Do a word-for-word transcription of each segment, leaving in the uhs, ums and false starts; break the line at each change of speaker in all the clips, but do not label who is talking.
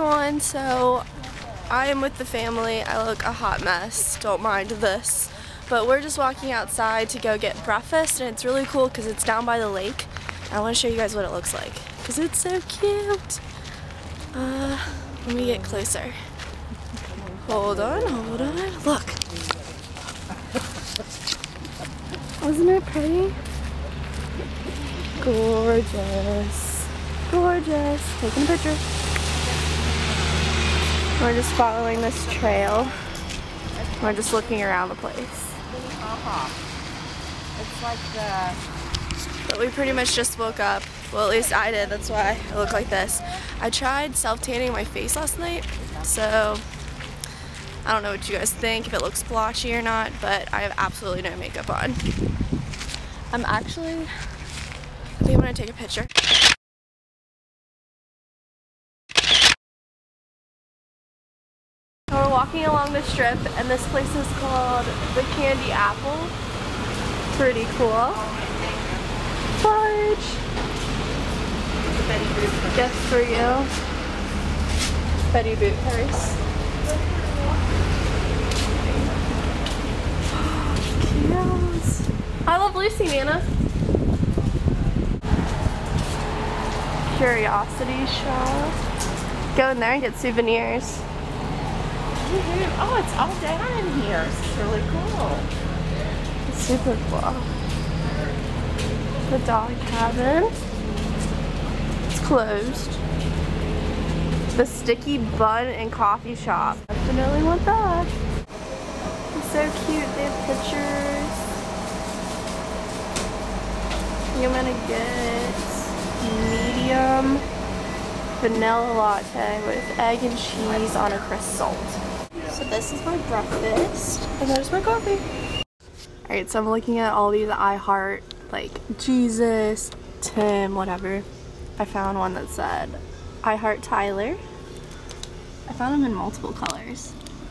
everyone, so I am with the family. I look a hot mess, don't mind this. But we're just walking outside to go get breakfast, and it's really cool because it's down by the lake. And I want to show you guys what it looks like because it's so cute. Uh, let me get closer. Hold on, hold on, look. Wasn't it pretty? Gorgeous. Gorgeous. Taking a picture. We're just following this trail. We're just looking around the place.
It's like the...
But we pretty much just woke up. Well, at least I did. That's why I look like this. I tried self-tanning my face last night, so I don't know what you guys think, if it looks blotchy or not, but I have absolutely no makeup on. I'm actually, I think I'm gonna take a picture. So we're walking along the strip, and this place is called the Candy Apple. Pretty cool. Fudge. Gift for you. Betty Boot purse. Cute. I love Lucy, Nana. Curiosity shop. Go in there and get souvenirs.
Oh, it's all down in here. It's really cool.
It's super cool. The dog cabin. It's closed. The Sticky Bun and Coffee Shop. Definitely want that. It's so cute. They have pictures. I think I'm gonna get medium vanilla latte with egg and cheese on a croissant. So this is my breakfast, and there's my coffee. Alright, so I'm looking at all these I Heart, like Jesus, Tim, whatever. I found one that said I Heart Tyler. I found them in multiple colors.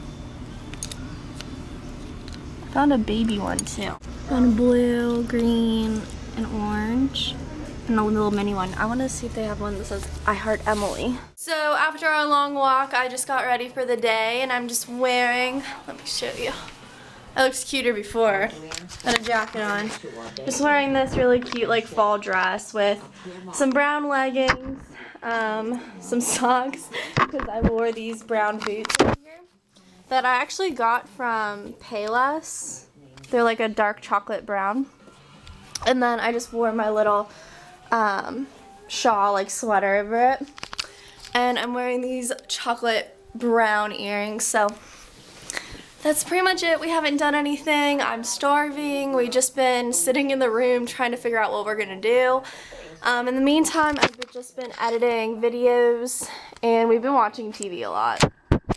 I found a baby one too. Found a blue, green, and orange. And a little mini one. I want to see if they have one that says I Heart Emily. So after our long walk, I just got ready for the day, and I'm just wearing, let me show you. It looks cuter before. Got a jacket on. Just wearing this really cute like fall dress with some brown leggings, um, some socks, because I wore these brown boots over here that I actually got from Payless. They're like a dark chocolate brown. And then I just wore my little um, shawl, like sweater over it. And I'm wearing these chocolate brown earrings, so that's pretty much it. We haven't done anything. I'm starving. We've just been sitting in the room trying to figure out what we're gonna do. Um, in the meantime, I've just been editing videos, and we've been watching T V a lot.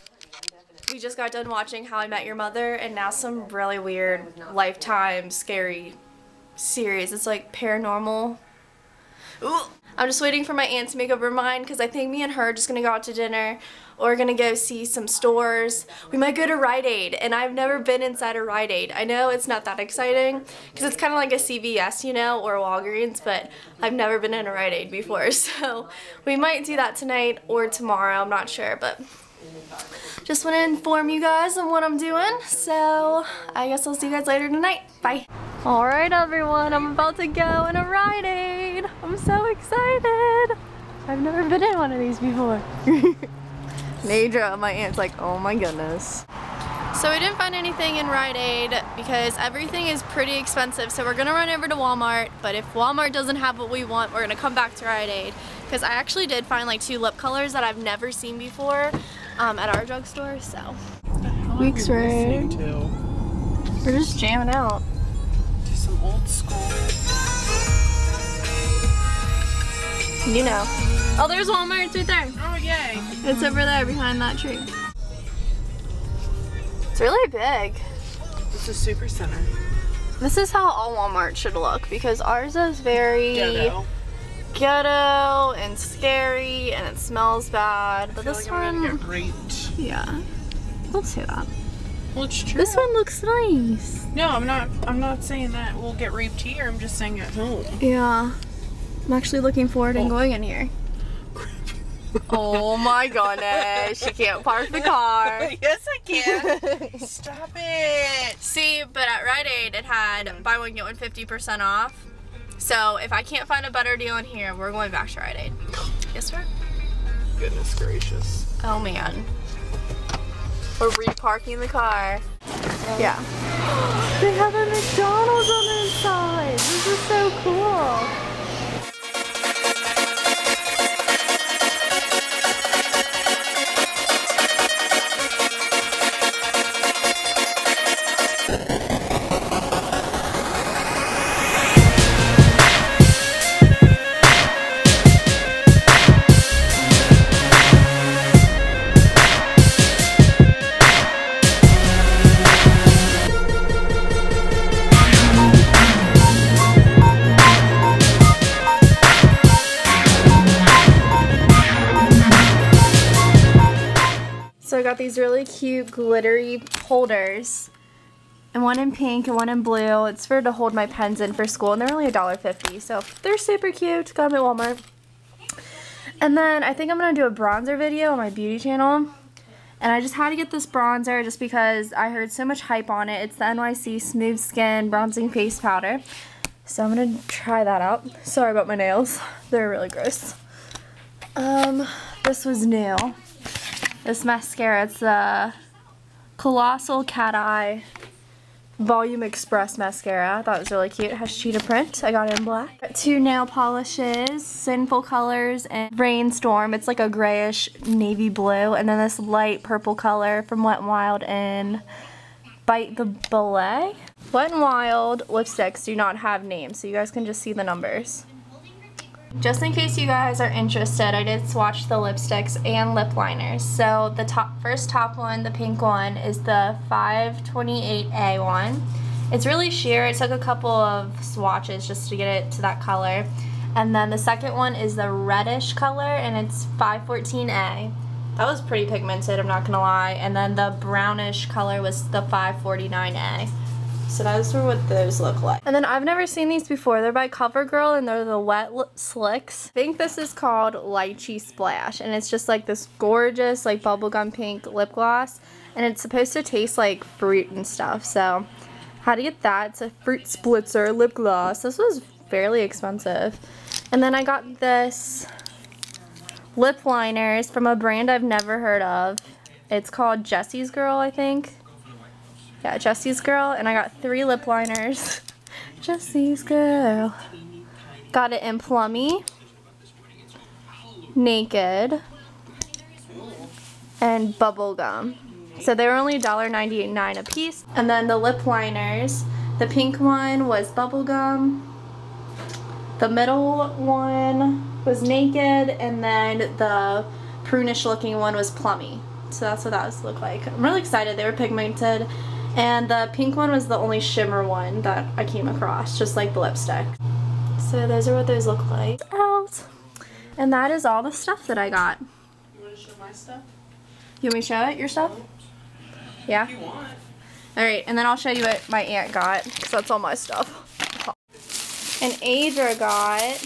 We just got done watching How I Met Your Mother, and now some really weird Lifetime scary series. It's like paranormal. Ooh. I'm just waiting for my aunt to make up her mind, because I think me and her are just going to go out to dinner, or we're going to go see some stores. We might go to Rite Aid, and I've never been inside a Rite Aid. I know it's not that exciting, because it's kind of like a C V S, you know, or Walgreens, but I've never been in a Rite Aid before, so we might do that tonight or tomorrow. I'm not sure, but just want to inform you guys on what I'm doing, so I guess I'll see you guys later tonight. Bye. Alright everyone, I'm about to go in a Rite Aid. I'm so excited. I've never been in one of these before. Nadra, my aunt's like, oh my goodness. So we didn't find anything in Rite Aid because everything is pretty expensive, so we're gonna run over to Walmart, but if Walmart doesn't have what we want, we're gonna come back to Rite Aid, because I actually did find like two lip colors that I've never seen before um, at our drugstore, so. Weeks Road. We're just jamming out.
Some old school.
You know. Oh, there's Walmart. It's right there.
Oh, yay.
It's over there behind that tree. It's really big.
It's a super center.
This is how all Walmart should look, because ours is very
Ghetto.
ghetto and scary, and it smells bad. But
I feel
this
like I'm
one,
gonna get raped.
yeah, don't say that.
Well, it's true.
This one looks nice.
No, I'm not. I'm not saying that we'll get raped here. I'm just saying at home.
Yeah, I'm actually looking forward to
Oh.
going in here. Oh my goodness, she can't park the car.
Yes, I can. Stop it.
See, but at Rite Aid, it had buy one, get one fifty percent off. So if I can't find a better deal in here, we're going back to Rite Aid. Yes, sir?
Goodness gracious.
Oh, man. We're reparking the car. Yeah. They have a McDonald's on the inside. This is so cool. So I got these really cute glittery holders, and one in pink and one in blue. It's for to hold my pens in for school, and they're only a dollar fifty, so they're super cute. Got them at Walmart. And then I think I'm going to do a bronzer video on my beauty channel, and I just had to get this bronzer just because I heard so much hype on it. It's the N Y C Smooth Skin Bronzing Face Powder, so I'm going to try that out. Sorry about my nails. They're really gross. Um, this was new. This mascara, it's the Colossal Cat Eye Volume Express Mascara. I thought it was really cute. It has cheetah print. I got it in black. Got two nail polishes, Sinful Colors and Rainstorm. It's like a grayish navy blue. And then this light purple color from Wet n Wild and Bite the Ballet. Wet n Wild lipsticks do not have names, so you guys can just see the numbers. Just in case you guys are interested, I did swatch the lipsticks and lip liners. So the top, first top one, the pink one, is the five twenty-eight A one. It's really sheer. It took a couple of swatches just to get it to that color. And then the second one is the reddish color, and it's five fourteen A. That was pretty pigmented, I'm not gonna lie. And then the brownish color was the five forty-nine A. So those are what those look like. And then I've never seen these before. They're by CoverGirl, and they're the Wet Slicks. I think this is called Lychee Splash, and it's just like this gorgeous like bubblegum pink lip gloss, and it's supposed to taste like fruit and stuff. So how to get that? It's a fruit splitzer lip gloss. This was fairly expensive. And then I got this lip liners from a brand I've never heard of. It's called Jessie's Girl, I think. Yeah, Jessie's Girl, and I got three lip liners. Jessie's Girl. Got it in Plummy, Naked, and Bubblegum. So they were only a dollar ninety-nine a piece. And then the lip liners, the pink one was Bubblegum, the middle one was Naked, and then the prunish looking one was Plummy. So that's what that was look like. I'm really excited. They were pigmented. And the pink one was the only shimmer one that I came across, just like the lipstick. So those are what those look like. Out. And that is all the stuff that I got.
You want to show my stuff?
You want me to show it, your stuff? Yeah?
If you want.
Alright, and then I'll show you what my aunt got, because that's all my stuff. And Adra got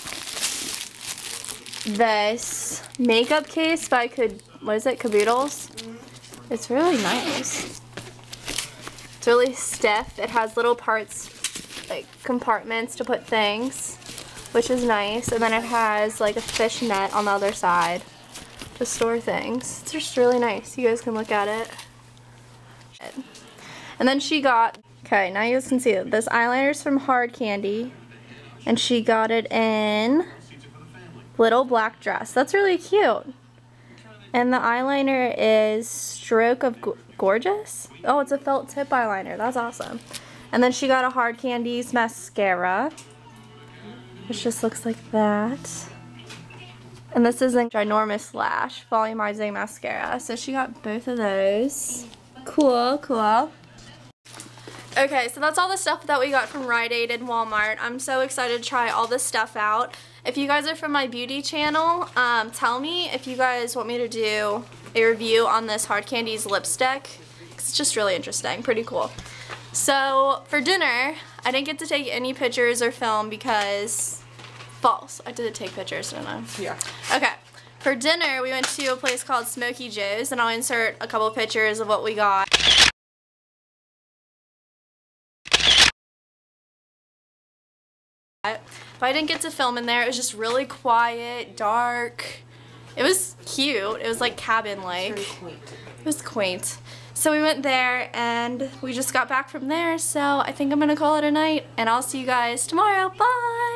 this makeup case by, Could, what is it, Caboodles? Mm-hmm. It's really nice. It's really stiff. It has little parts, like compartments to put things, which is nice. And then it has like a fish net on the other side to store things. It's just really nice. You guys can look at it. And then she got, okay, now you guys can see it. This eyeliner's from Hard Candy, and she got it in Little Black Dress. That's really cute. And the eyeliner is Stroke of Gorgeous. Oh, it's a felt tip eyeliner. That's awesome. And then she got a Hard Candy's mascara, which just looks like that. And this is a Ginormous Lash Volumizing Mascara. So she got both of those. Cool, cool. Okay, so that's all the stuff that we got from Rite Aid and Walmart. I'm so excited to try all this stuff out. If you guys are from my beauty channel, um, tell me if you guys want me to do a review on this Hard Candy's lipstick, because it's just really interesting, pretty cool. So for dinner, I didn't get to take any pictures or film because false. I did take pictures, didn't I?
Yeah.
Okay. For dinner, we went to a place called Smokey Joe's, and I'll insert a couple pictures of what we got. But I didn't get to film in there. It was just really quiet, dark. It was cute. It was like cabin-like. It was quaint. So we went there and we just got back from there. So I think I'm gonna call it a night, and I'll see you guys tomorrow. Bye!